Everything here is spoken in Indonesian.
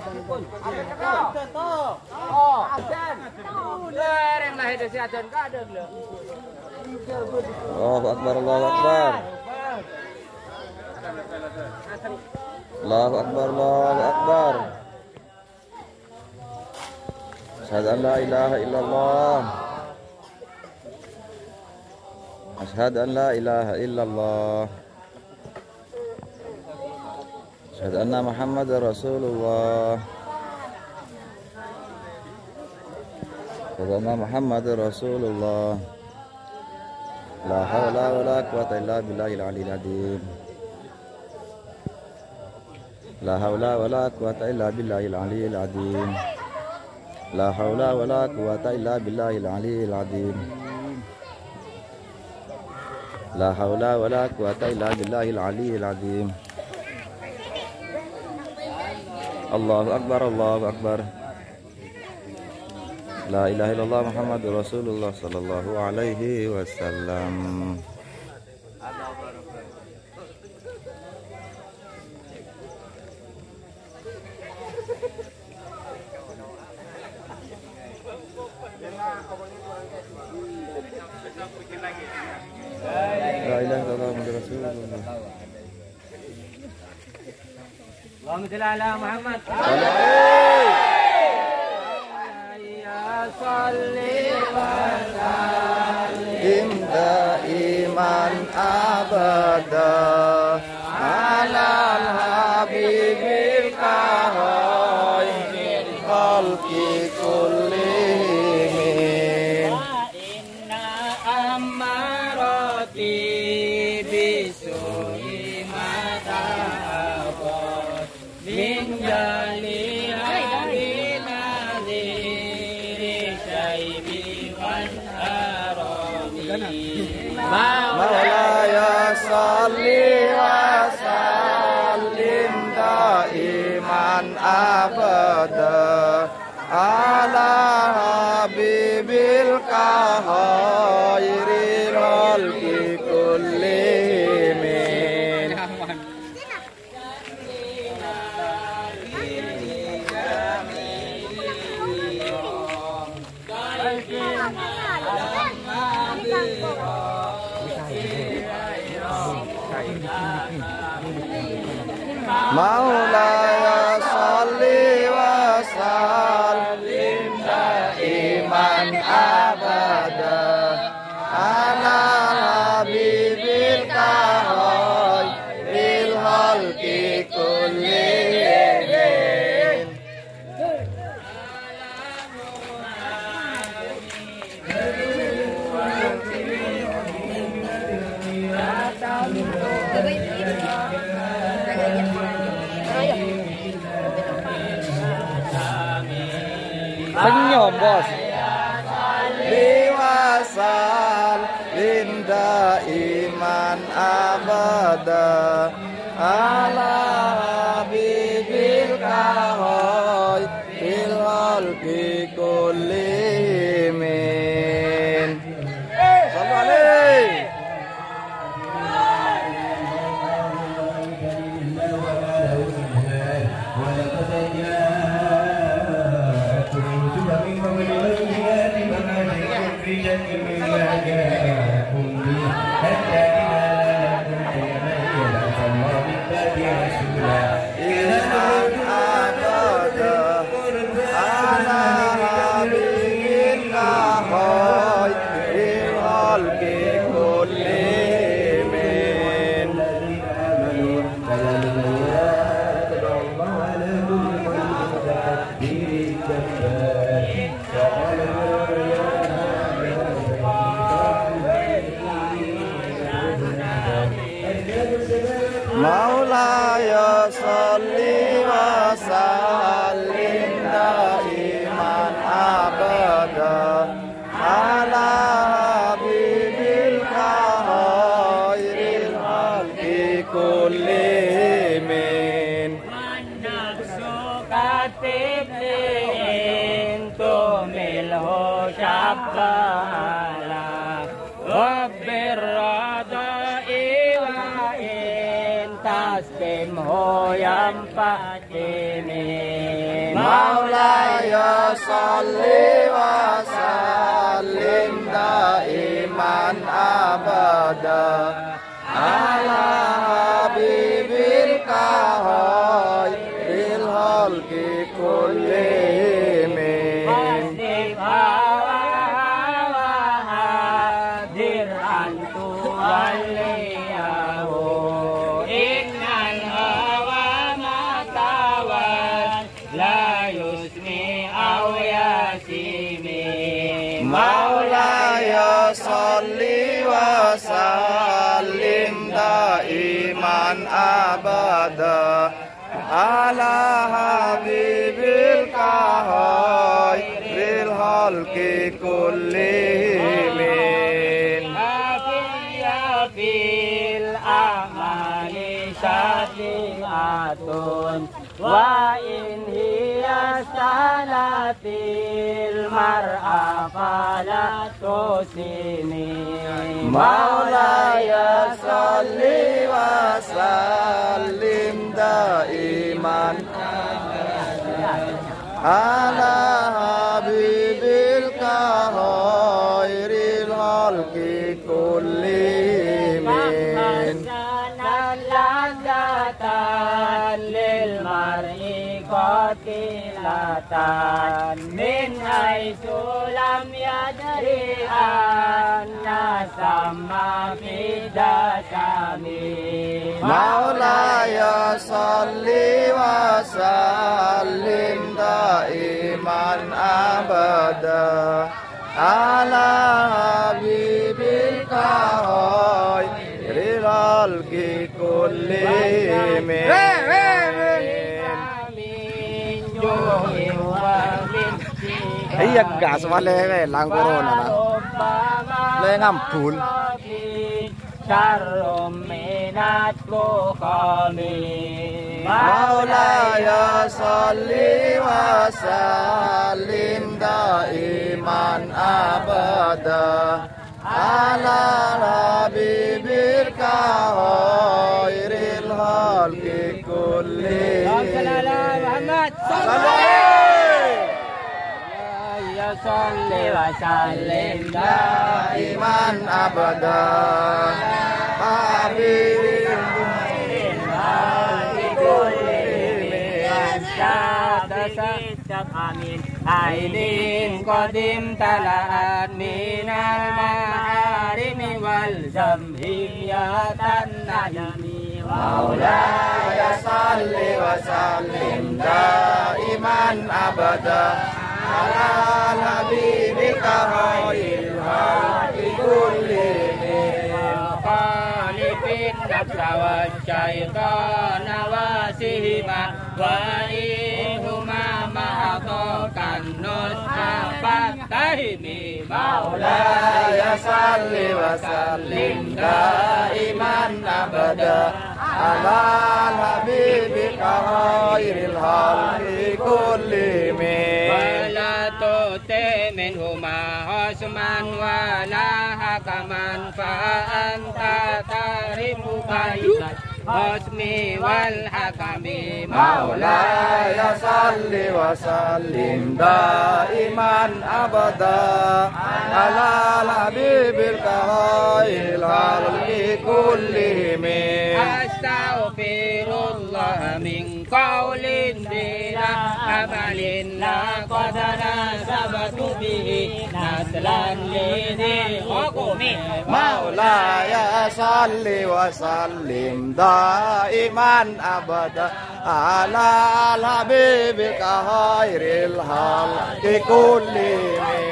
Oh, adan. Lereng lah itu si adan kadang lho. Allahu Akbar, Allahu Akbar. Allahu Akbar, Allahu Akbar. Asyhadu an la ilaha illallah. Asyhadu an la ilaha illallah. Asyhadu anna Muhammadar Rasulullah. Asyhadu anna Muhammadar Rasulullah. La haula wala quwata illa billahil aliyil azim. La haula wala quwata illa billahil aliyil azim. La haula wala quwata illa billahil aliyil azim. La haula wala quwata illa billahil aliyil azim. Allahu Akbar, Allahu Akbar. La ilaha illallah Muhammadur Rasulullah sallallahu alaihi wasallam. La ilaha illallah Muhammadur Rasulullah. Allahumma shalli ala Muhammad. Salli wa sallim daiman abada ala habibil khairil khalqi kullihim. Inna amarati bisu'i mata'abad min jali Maulaya salli wa sallim daiman abada ala habibil khairil khalqi kullihim. Maulaya salli wa sallim daiman abada ala habibil khairil khalqi kullihim. Senyum bos. Liwasal linda iman abada ala habibil khairil khalqi kullihim. Sallu alaihi. Maulaya salli wa sallim daiman abada ala habibil khairil khalqi kullihim. Manaksukatit intumilhu syabbahala wabbirradai wa tasbimhu yang patimin. Maulaya salli wa sallim daiman abada ala habibil khairil khalqi kullihim. Maulaya salli wa sallim daiman abada ala habibil khairil khalqi kullihim. Fil amali syati'atun wa in hiya salatil mar'a fala tusini. Maulaya salli wa sallim daiman ala habibil khairil khalqi kullihim. lil mar'i qatilatan min haitsu lam yadri anna sama fi dasami. Maulaya salli wa sallim daiman abada ala habibil khairil khalqi kullihim. Iya gas wale lang corona na. Le ngampul. Maulaya salli wa sallim daiman abada ala habibil khairil khalqi kullihim. Salli wa sallim daiman abada habibil khairil kullihim. Amin. Ainin qadim talaat minal maharimi wal zamhiyatan najmi. Maulaya salli wa sallim daiman abada ala habibika khairil khalqi kullihim. Khalifin nafsa wa syaitana wasihima wa ihuma ma'atokan nus'a fattahimi. Maulaya salli wa sallim daiman abada ala habibika khairil khalqi kullihim. Minhuma husman wala hakaman fa anta tarimu baikat husmi wal hakami. Maulaya salli wa sallim daiman abada ala habibil khairil khalqi kullihim. Astaghfirullah min qawlin bila amalin laqad nasabtu bihi naslan lidhi hukmi. Maulaya salli wa sallim daiman abada ala habibil khairil khalqi kullihim.